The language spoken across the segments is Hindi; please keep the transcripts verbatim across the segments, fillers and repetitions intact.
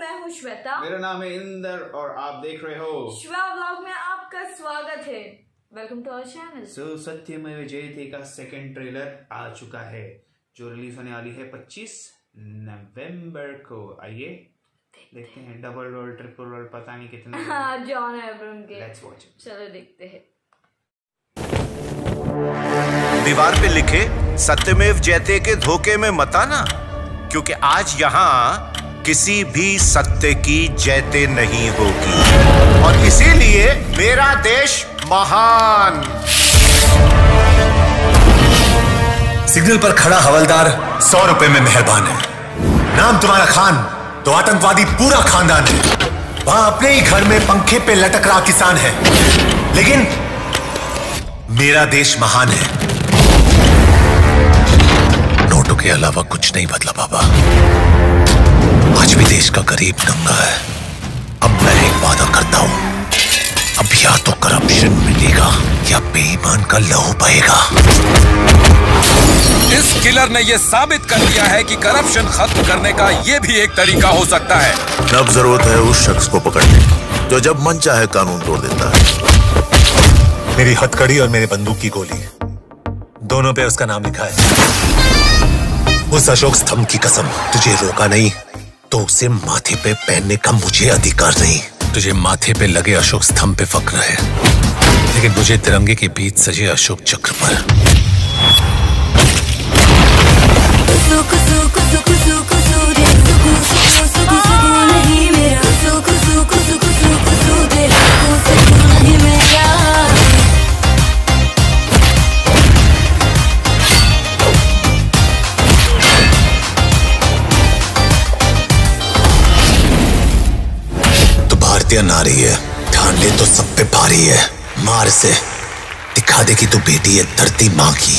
मैं हूँ श्वेता। मेरा नाम है इंदर और आप देख रहे हो श्वेता व्लॉग में आपका स्वागत है। Welcome to our channel. So Satyamev Jayate का सेकंड ट्रेलर आ चुका है जो रिलीज होने वाली है पच्चीस नवंबर को। आइए देखते हैं। डबल रोल ट्रिपल रोल पता नहीं कितने जॉन अब्राहम के। Let's watch it. चलो देखते हैं। दीवार पे लिखे सत्यमेव जयते के धोखे में मत आना, क्योंकि आज यहाँ किसी भी सत्य की जयते नहीं होगी और इसीलिए मेरा देश महान। सिग्नल पर खड़ा हवलदार सौ रुपए में मेहरबान है। नाम तुम्हारा खान तो आतंकवादी पूरा खानदान है। वहां अपने ही घर में पंखे पे लटक रहा किसान है, लेकिन मेरा देश महान है। नोटों के अलावा कुछ नहीं बदला बाबा। आज भी देश का गरीब नंगा है। अब मैं एक वादा करता हूं, अब या तो करप्शन मिलेगा या बेईमान का लहू बहेगा। इस किलर ने यह साबित कर दिया है कि करप्शन खत्म करने का यह भी एक तरीका हो सकता है। अब जरूरत है उस शख्स को पकड़ने की जो जब मन चाहे कानून तोड़ देता है। मेरी हथकड़ी और मेरे बंदूक की गोली दोनों पे उसका नाम लिखा है। उस अशोक स्तंभ की कसम, तुझे रोका नहीं तो उसे माथे पे पहनने का मुझे अधिकार नहीं। तुझे माथे पे लगे अशोक स्तंभ पे फक्र है, लेकिन मुझे तिरंगे के बीच सजे अशोक चक्र पर। सुख सुख सुख सुख सूरे सुख सुख सुख सुख नहीं मेरा सुख सुख सुख सुख सूरे सुख सुख नहीं मेरा। भारतीय नारी है, ध्यान ले तो सब पे भारी है। मार से दिखा दे कि तू बेटी है धरती माँ की।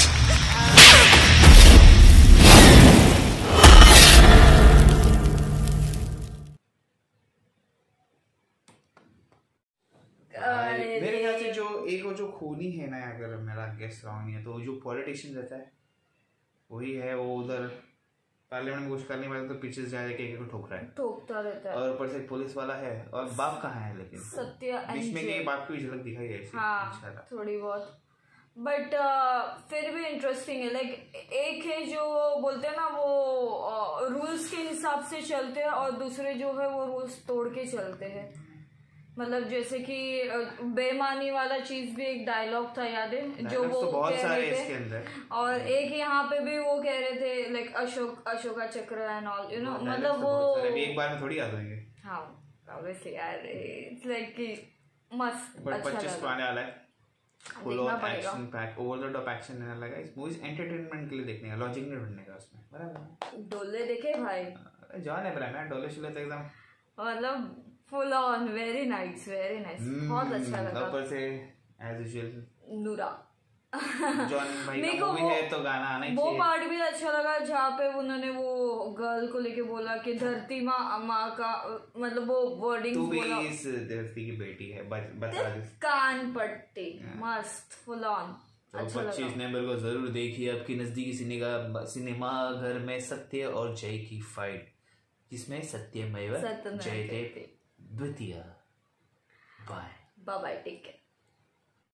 मेरे ख्याल से जो एक वो जो खूनी है ना, अगर मेरा गेस रॉन्ग नहीं है तो जो पॉलिटिशियन रहता है वही है। वो उधर पार्लियामेंट में कुछ करने वाले तो पीछे से जाके एक एक ठोक रहा है, ठोकता रहता है। और ऊपर से पुलिस वाला है और बाप कहाँ है, लेकिन सत्य बीच में के बाप की भी झलक दिखाई है। हाँ, थोड़ी बहुत, बट uh, फिर भी इंटरेस्टिंग है। लाइक एक है जो बोलते हैं ना वो रूल्स uh, के हिसाब से चलते हैं और दूसरे जो है वो रूल्स तोड़ के चलते हैं। मतलब जैसे कि बेईमानी वाला चीज भी एक डायलॉग था, याद है जो वो तो बहुत कह सारे रहे थे। इसके अंदर। और एक यहाँ पे भी वो कह रहे थे लाइक अशोक अशोका चक्र एंड ऑल, यू नो, मतलब वो एक बार में थोड़ी याद होंगे। हाँ ऑब्वियसली यार, इट्स लाइक कि मस्त बट अच्छा पच्चीस को आने वाला है। फुल देखना ऑफ पड़ेगा। Action pack, over the top action रहने लगा। इस मूवी एंटरटेनमेंट के लिए देखने का, लॉजिक नहीं ढूंढने का उसमें। बराबर डोले देखे भाई, जॉन अब्राहम डोले शोले तो एकदम मतलब full on, very nice very nice, बहुत अच्छा लगा। ऊपर से एज यूजुअल नूरा जॉन भाई का मूवी है तो गाना आना ही वो चाहिए। पार्ट भी अच्छा लगा जहाँ पे उन्होंने वो गर्ल को लेके बोला कि धरती माँ माँ का, मतलब वो वर्डिंग तू भी बोला, इस धरती की बेटी है, बता दे। कान पट्टी मस्त फुल ऑन, अच्छा लगा। पच्चीस नवंबर को जरूर देखिए आपकी नजदीकी सिनेमा सिनेमा घर में सत्य और जय की फाइट, जिसमें सत्यमेव जयते द्वितीय। Bye bye bye, take care.